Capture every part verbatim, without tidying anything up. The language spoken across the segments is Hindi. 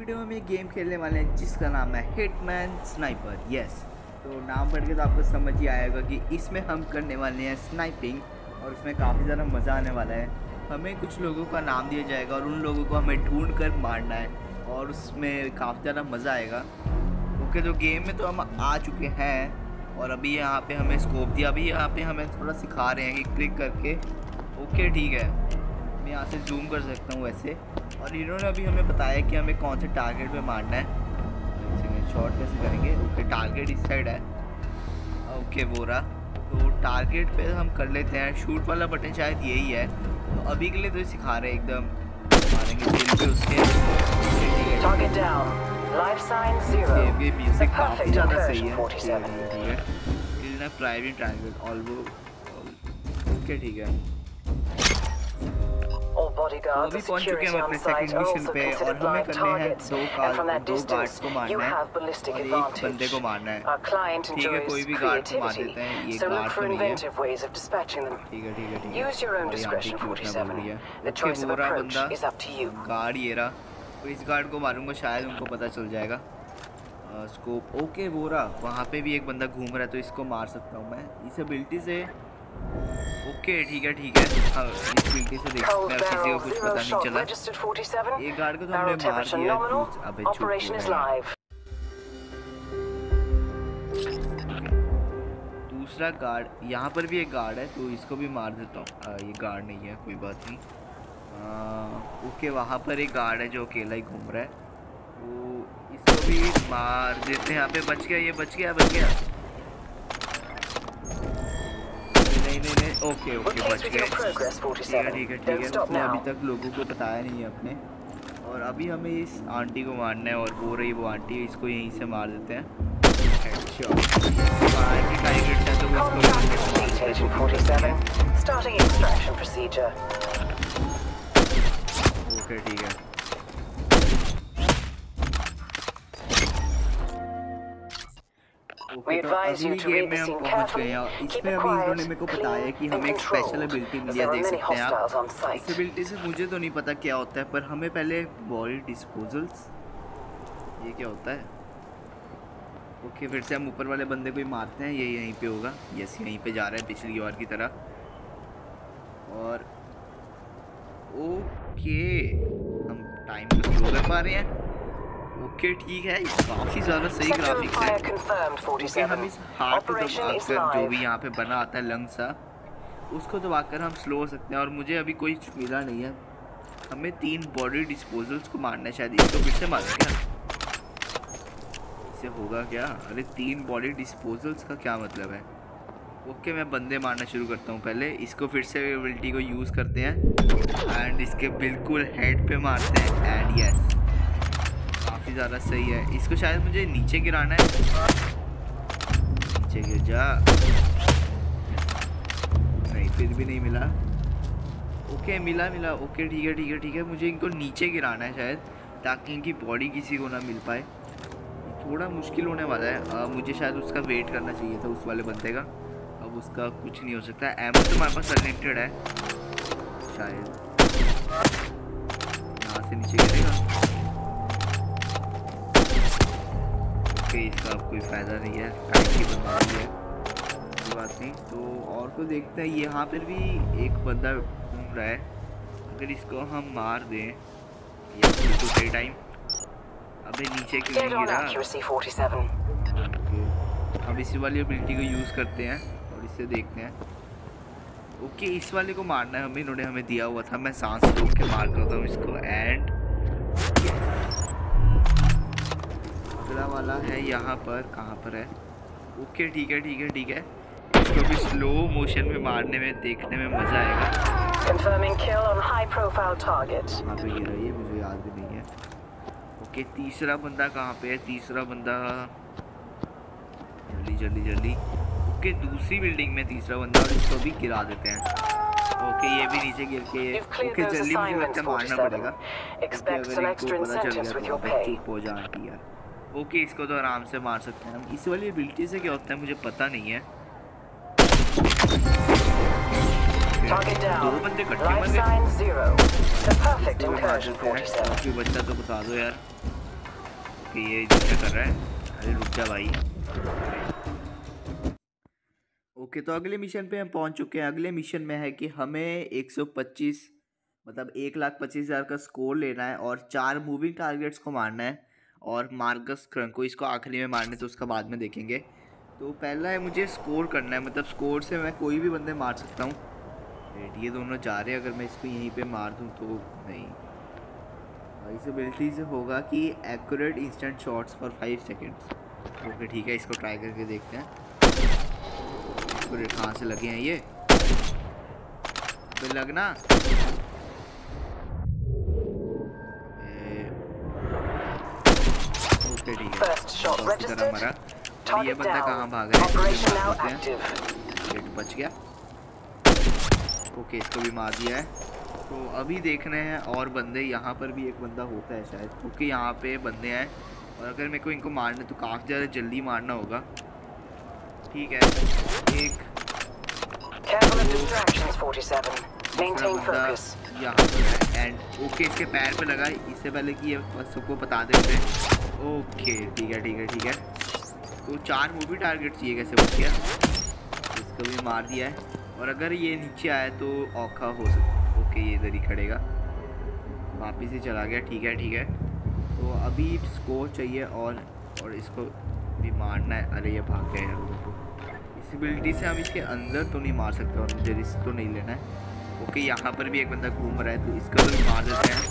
वीडियो में हम एक गेम खेलने वाले हैं जिसका नाम है हिटमैन स्नाइपर। यस, तो नाम पढ़ के तो आपको समझ ही आएगा कि इसमें हम करने वाले हैं स्नाइपिंग और इसमें काफ़ी ज़्यादा मज़ा आने वाला है। हमें कुछ लोगों का नाम दिया जाएगा और उन लोगों को हमें ढूंढ कर मारना है और उसमें काफ़ी ज़्यादा मज़ा आएगा। ओके, तो गेम में तो हम आ चुके हैं और अभी यहाँ पे हमें स्कोप दिया। अभी यहाँ पे हमें थोड़ा सिखा रहे हैं कि क्लिक करके। ओके ठीक है, मैं यहाँ से जूम कर सकता हूँ वैसे। और इन्होंने अभी हमें बताया कि हमें कौन से टारगेट पे मारना है। शॉट कैसे करेंगे? ओके, टारगेट इस साइड है। ओके वो रहा, तो टारगेट पे हम कर लेते हैं। शूट वाला बटन शायद यही है। तो अभी के लिए तो सिखा रहे हैं, एकदम मारेंगे दिल पे उसके। ये म्यूजिक काफ़ी ज़्यादा सही है। ठीक है, प्राइवेट टारगेट ऑल्वो। ओके ठीक है, वो भी पहुंच चुके हैं अपने सेकंड मिशन पे और हमें करने हैं दो कार दो गार्ड्स को मारना है और एक बंदे को मारना है। ठीक है, कोई भी गार्ड को मार देते हैं, ये गार्ड को नहीं है। ठीक है ठीक है ठीक है, और यहाँ पे क्यों उठना बोल रही है। ओके वो रहा बंदा, गार्ड ये रहा। तो इस गार्ड को मारूंगा, शायद उनको पता चल जाएगा। स्कोप ओके वो रहा, वहाँ पे भी एक बंदा घूम रहा है तो इसको मार सकता हूँ मैं इस एबिलिटी से। ओके ठीक है ठीक है, हाँ इस एबिलिटी से देख सकते हैं, किसी को कुछ पता नहीं चला। एक गार्ड को तो हमने मार दिया। अबे चुप, दूसरा गार्ड यहाँ पर भी एक गार्ड है तो इसको भी मार देता हूँ। ये गार्ड नहीं है, कोई बात नहीं। आ, ओके वहाँ पर एक गार्ड है जो अकेला ही घूम रहा है, तो इसको भी मार देते हैं। यहाँ पे बच गया, ये बच गया बच गया नहीं नहीं नहीं। ओके ओके बच गए। ठीक है ठीक है ठीक है, उसने अभी तक लोगों को बताया नहीं है अपने। और अभी हमें इस आंटी को मारना है और वो रही वो आंटी, इसको यहीं से मार देते हैं। आंटी टारगेट है तो वो ओके ठीक है। ओके तो अगली गेम में हम पहुंच गए हैं। इसमें अभी इन्होंने मेरे को बताया कि हमें एक स्पेशल एबिलिटी मिली है, देख सकते हैं आप। इस एबिलिटी से मुझे तो नहीं पता क्या होता है, पर हमें पहले बॉडी डिस्पोजल्स, ये क्या होता है? ओके फिर से हम ऊपर वाले बंदे को ही मारते हैं, ये यहीं पे होगा। यस यहीं पे जा रहा है पिछली बार की तरह। और ओके हम टाइम को स्लो कर पा रहे हैं। ओके ठीक है, काफ़ी ज़्यादा सही ग्राफिक्स है। ओके हम इस हार्ट को दबाकर, जो भी यहाँ पे बना आता है लंग सा, उसको दबाकर हम स्लो हो सकते हैं। और मुझे अभी कोई मिला नहीं है। हमें तीन बॉडी डिस्पोजल्स को मारना है, शायद इसको फिर से मारें क्या? इससे होगा क्या? अरे तीन बॉडी डिस्पोजल्स का क्या मतलब है? ओके मैं बंदे मारना शुरू करता हूँ। पहले इसको फिर से एबिलिटी को यूज़ करते हैं एंड इसके बिल्कुल हेड पे मारते हैं एंड यस काफ़ी ज़्यादा सही है। इसको शायद मुझे नीचे गिराना है। नीचे गिर जा। नहीं फिर भी नहीं मिला। ओके मिला मिला। ओके ठीक है ठीक है ठीक है, मुझे इनको नीचे गिराना है शायद, ताकि इनकी बॉडी किसी को ना मिल पाए। थोड़ा मुश्किल होने वाला है। आ, मुझे शायद उसका वेट करना चाहिए था, उस वाले बंदे का। अब उसका कुछ नहीं हो सकता। एमो तो हमारे पास अनलिमिटेड है शायद। यहाँ से नीचे गिरेगा। इसका अब कोई फ़ायदा नहीं है, टाइम की बर्बादी है, कोई बात नहीं। तो और को देखते हैं। यहाँ पर भी एक बंदा घूम रहा है, अगर इसको हम मार दें या तो सही टाइम। अबे नीचे क्यों नहीं गिरा? अब इसी वाली एबिलिटी को यूज़ करते हैं और इससे देखते हैं। ओके इस वाले को मारना है हमें, इन्होंने हमें दिया हुआ था। मैं सांस रोक के मार करता हूँ इसको एंड अगला वाला है यहाँ पर। कहाँ पर है? ओके ठीक है ठीक है ठीक है, इसको भी स्लो मोशन में मारने में देखने में मज़ा आएगा। कहाँ पे गिरा ये मुझे याद भी नहीं है। ओके तीसरा बंदा कहाँ पे है? तीसरा बंदा जल्दी जल्दी जल्दी। ओके दूसरी बिल्डिंग में तीसरा बंदा, और इसको भी गिरा देते हैं। ओके ये भी नीचे गिर के। ओके जल्दी मुझे लगता है मारना पड़ेगा, क्योंकि अगर इनको पता चल गया तो चुप हो जा आंटी यार। ओके इसको तो आराम से मार सकते हैं हम। इस वाली एबिलिटी से क्या होता है मुझे पता नहीं है। दो बंदे इकट्ठे मर गए। बच्चा तो बता दो यार। ओके ये क्या कर रहा है? अरे रुक जा भाई। ओके तो अगले मिशन पे हम पहुंच चुके हैं। अगले मिशन में है कि हमें एक सौ पच्चीस मतलब एक लाख पच्चीस हज़ार का स्कोर लेना है और चार मूविंग टारगेट्स को मारना है और मार्कस क्रंक को इसको आखिरी में मारने तो उसका बाद में देखेंगे। तो पहला है मुझे स्कोर करना है, मतलब स्कोर से मैं कोई भी बंदे मार सकता हूँ। ये दोनों जा रहे हैं, अगर मैं इसको यहीं पे मार दूँ तो नहीं। इस एबिलिटी से होगा कि accurate instant shots for five seconds. Okay ठीक है, इसको ट्राई करके देखते हैं। इसको कहाँ से लगे हैं ये? तो लगना ओके ठीक है, उसी तरह मरा। और ये बंदा कहाँ भाग रहा है? गेट बच गया। ओके इसको भी मार दिया है। तो अभी देखने हैं और बंदे, यहाँ पर भी एक बंदा होता है शायद, क्योंकि यहाँ पे बंदे हैं और अगर मेरे को इनको मारना तो काफ़ी ज़्यादा जल्दी मारना होगा। ठीक है, एक यहाँ पर है एंड ओके इसके पैर पे लगा। इससे पहले कि ये सबको बता देते। ओके ठीक है ठीक है ठीक है। तो चार मूवी टारगेट चाहिए, कैसे बच गया? इसको भी मार दिया है और अगर ये नीचे आए तो औखा हो सकता। ओके ये इधर ही खड़ेगा, वापिस ही चला गया। ठीक है ठीक है। तो अभी स्कोर चाहिए और और इसको भी मारना है। अरे ये भाग गए हैं। इस एबिलिटी से हम इसके अंदर तो नहीं मार सकते और मुझे रिस्क तो नहीं लेना है। ओके यहाँ पर भी एक बंदा घूम रहा है तो इसको भी मार देते हैं।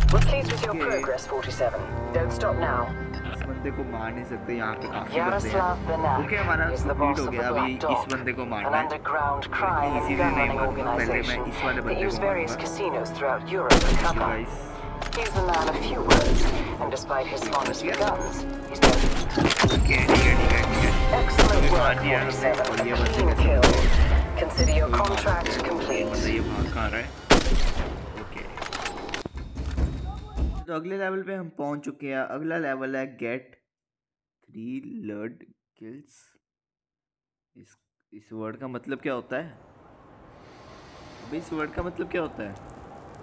इस बंदे को मार नहीं सकते, यहाँ पे काफी बंदे हैं। ओके हमारा कंप्लीट हो गया। अभी इस बंदे को मारना है, लेकिन इसीलिए नहीं मारूंगा, पहले मैं इस वाले बंदे को मारूंगा। He's a man of few words, and despite his fondness for guns, he's never... Okay, ठीक है, ठीक है, ठीक है। Excellent work, forty-seven. Clean kill. Consider your contract complete. ये भाग कहाँ रहा है? Okay. तो अगले लेवल पे हम पहुंच चुके हैं। अगला लेवल है गेट थ्री लर्ड किल्स। इस इस वर्ड का मतलब क्या होता है? अभी इस वर्ड का मतलब क्या होता है?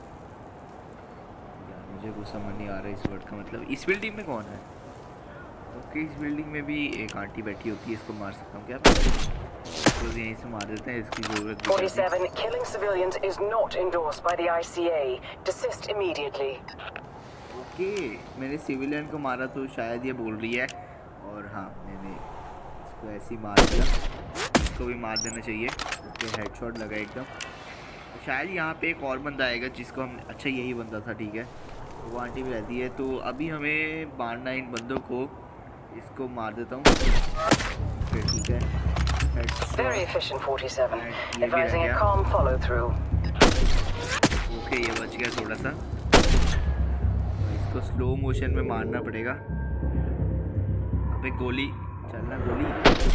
मुझे कुछ समझ नहीं आ रहा है इस वर्ड का मतलब। इस बिल्डिंग में कौन है? ओके इस बिल्डिंग में भी एक आंटी बैठी होती है, इसको मार सकता हूँ क्या? तो यहीं से मार देते हैं, इसकी जरूरत नहीं। forty-seven killing civilians is not endorsed by the I C A. Desist immediately. Okay मैंने सिविलियन को मारा तो शायद ये बोल रही है, और हाँ मैंने इसको ऐसे ही मार दिया। इसको भी मार देना चाहिए। ओके हेडशॉट लगा एकदम। शायद यहाँ पे एक और बंदा आएगा जिसको हम, अच्छा यही बंदा था, ठीक है। वो आंटी भी रहती है। तो अभी हमें मारना है इन बंदों को। इसको मार देता हूँ फिर, ठीक है। Very efficient forty-seven. Advising a calm follow through. Okay ये बच गया थोड़ा सा। इसको स्लो मोशन में मारना पड़ेगा। अबे गोली चलना, गोली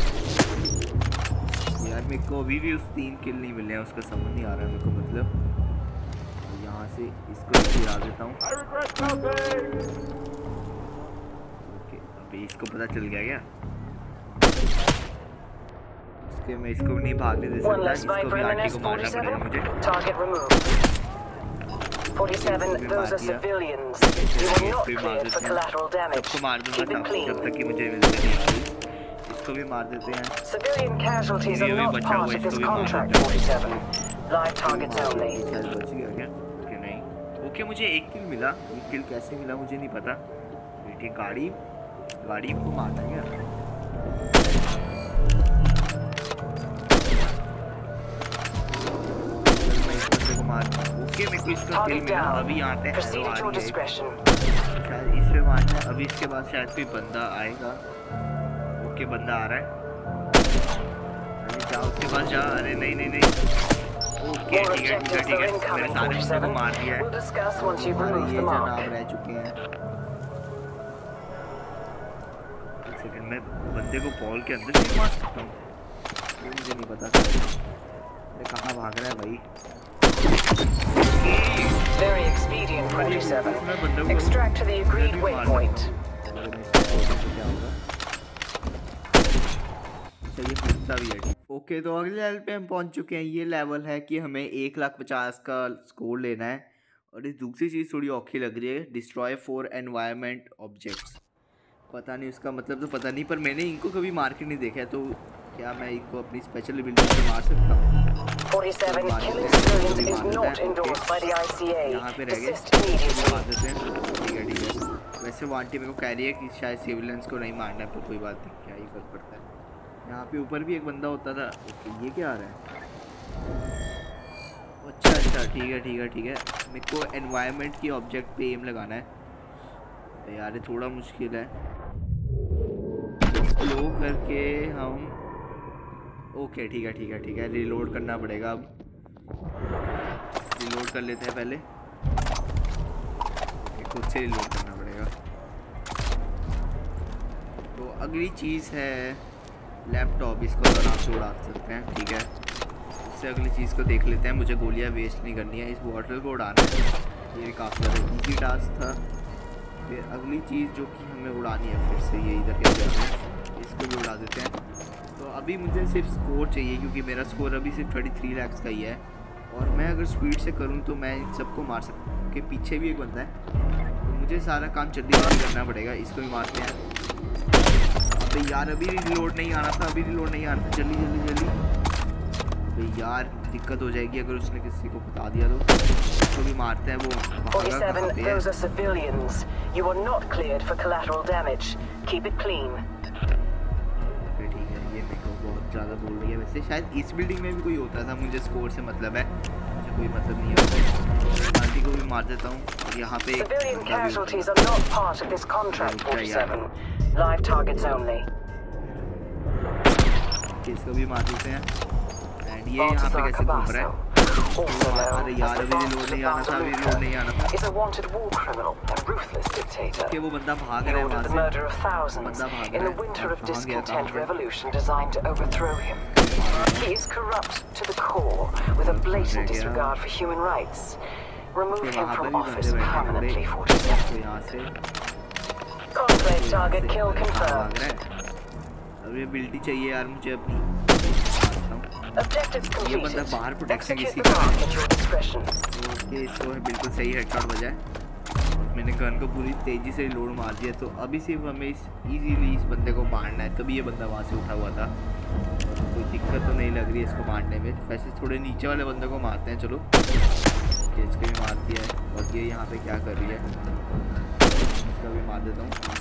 यार। मेरे को अभी भी उस तीन किल नहीं मिले हैं, उसका समझ नहीं आ रहा है मेरे को। मतलब यहाँ से इसको गिरा देता हूँ। ओके अभी इसको पता चल गया क्या? इसके मैं इसको नहीं भागने दे सकता, इसको भी आंटी को मारना पड़ेगा मुझे। forty-seven, those are civilians. You are not cleared for collateral damage. सबको मार दूंगा Keep it clean. जब तक कि मुझे मिलते नहीं। इसको भी मार देते हैं। Civilian casualties are not part of this contract, forty-seven. Live targets only. बच गया क्या? ओके नहीं। ओके मुझे एक किल मिला। एक किल कैसे मिला मुझे नहीं पता। बेटी गाड़ी गाड़ी को मारना है क्या? मैं इस बंदे को मार। ओके मेरे को इसका किल मिला। अभी यहाँ पे एरो आ रही है, शायद इस पे मारना है। अभी इसके बाद शायद कोई बंदा आएगा। ओके बंदा आ रहा है। अरे जाओ उसके पास जा। अरे नहीं नहीं नहीं। ओके ठीक है ठीक है ठीक है। मैंने सारे बंदों को मार दिया है। ये जनाब रह चुके हैं। एक सेकंड में बंदे को बॉल के अंदर से मार सकता हूँ, मुझे नहीं पता। अरे कहाँ भाग रहा है भाई? Very expedient, forty-seven. Extract to the agreed waypoint. चाहिए पूछता भी है। ओके तो अगले लेवल पे हम पहुंच चुके हैं। ये लेवल है कि हमें एक लाख पचास का स्कोर लेना है। और इस दूसरी चीज़ थोड़ी औखी लग रही है, डिस्ट्रॉय फोर एनवायरनमेंट ऑब्जेक्ट्स। पता नहीं उसका मतलब तो पता नहीं, पर मैंने इनको कभी मार के नहीं देखा है, तो क्या मैं इनको अपनी स्पेशल एबिलिटी से मार सकता हूँ? forty-seven, killing civilians is not endorsed by the I C A. यहाँ पे रह गए, Desist immediately. मार देते हैं। ठीक है ठीक है। वैसे वो आंटी मेरे को कह रही है कि शायद सिविलियंस को नहीं मारना है, पर कोई बात नहीं, क्या ही फर्क पड़ता है। यहाँ पे ऊपर भी एक बंदा होता था। ये क्या आ रहा है? अच्छा अच्छा ठीक है ठीक है ठीक है। मेरे को एनवायरनमेंट की ऑब्जेक्ट पे एम लगाना है यार, ये थोड़ा मुश्किल है। स्लो करके हम, ओके ठीक है ठीक है ठीक है, रिलोड करना पड़ेगा। अब रिलोड कर लेते हैं पहले, खुद से रिलोड करना पड़ेगा। तो अगली चीज़ है लैपटॉप, इसको आराम से उड़ा सकते हैं। ठीक है, उससे अगली चीज़ को देख लेते हैं। मुझे गोलियां वेस्ट नहीं करनी है, इस बॉटल को उड़ाना है। ये काफ़ी ज़्यादा ईजी टास्क था। फिर अगली चीज़ जो कि हमें उड़ानी है फिर से ये इधर के जगह, इसको भी उड़ा देते हैं। तो अभी मुझे सिर्फ स्कोर चाहिए, क्योंकि मेरा स्कोर अभी सिर्फ थर्टी थ्री लैक्स का ही है, और मैं अगर स्पीड से करूँ तो मैं इन सबको मार सकता हूँ। के पीछे भी एक बंदा है, तो मुझे सारा काम जल्दी जल्दी करना पड़ेगा। इसको भी मारते हैं। अबे यार अभी रिलोड नहीं आना था, अभी रिलोड नहीं आना था, जल्दी जल्दी जल्दी। अबे यार दिक्कत हो जाएगी अगर उसने किसी को बता दिया तो। इसको भी मारते हैं। वो forty-seven, those are civilians. You are not cleared for collateral damage. Keep it clean. ज़्यादा बोल रही है। वैसे शायद इस बिल्डिंग में भी कोई होता था, मुझे स्कोर से मतलब है, मुझे कोई मतलब नहीं है। आंटी को भी मार देता हूँ। और यहाँ पे civilian casualties are not part of this contract. forty-seven, live targets only. इसको भी मार देते हैं। एंड ये यहाँ पे कैसे घूम रहा है? अरे यार अभी रिलोड नहीं आना था, अभी रिलोड नहीं आना था। Is a wanted war criminal and ruthless dictator. कि वो बंदा भाग रहा है वहाँ से। The murder of thousands in the winter of discontent revolution designed to overthrow him. He is corrupt to the core with a blatant disregard for human rights. Remove him from office permanently. forty-seven. यहाँ से Conclave target kill confirmed. अब ये बिल्टी चाहिए यार मुझे अपनी। Objectives ये बंदा completed. बाहर प्रोटेक्शन Execute किसी the का task at your discretion. Okay, इसको बिल्कुल सही हेडशॉट बजा है। मैंने गन को पूरी तेज़ी से लोड मार दिया। तो अभी सिर्फ हमें इस इजीली इस बंदे को मारना है। तभी ये बंदा वहाँ से उठा हुआ था, कोई दिक्कत तो नहीं लग रही है इसको मारने में। वैसे थोड़े नीचे वाले बंदे को मारते हैं। चलो ओके, इसको भी मार दिया है। और ये यहाँ पे क्या कर रही है, इसका भी मार देता हूँ।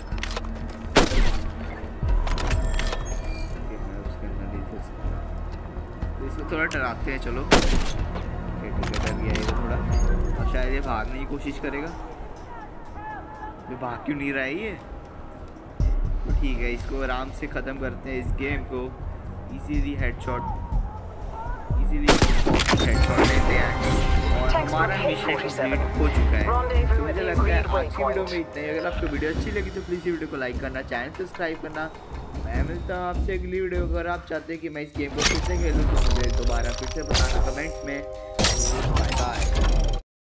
तो इसको थोड़ा डराते हैं। चलो ठीक है, डर गया ये थोड़ा। अब शायद ये भागने की कोशिश करेगा। ये भाग क्यों नहीं रहा है ये? तो ठीक है, इसको आराम से ख़त्म करते हैं इस गेम को। इजीली हेडशॉट इजीली हेडशॉट लेते हैं और हमारा मिशन कंप्लीट हो चुका है। तो मुझे लगता है आज की वीडियो में इतना ही। अगर आपको वीडियो अच्छी लगी तो प्लीज़ वीडियो को लाइक करना, चैनल सब्सक्राइब करना। मैं मिलता हूँ आपसे अगली वीडियो। अगर आप चाहते हैं कि मैं इस गेम को फिर से खेलूँ तो मुझे दोबारा फिर से बताना कमेंट्स में। Bye bye.